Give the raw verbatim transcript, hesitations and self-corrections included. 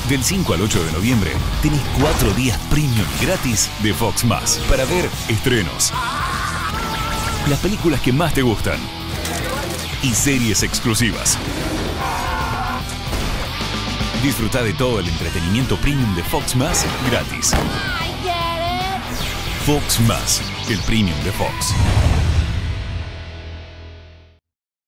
Del cinco al ocho de noviembre tenés cuatro días premium gratis de Fox Más para ver estrenos, las películas que más te gustan y series exclusivas. Disfruta de todo el entretenimiento premium de Fox Más gratis. Fox Más, el premium de Fox.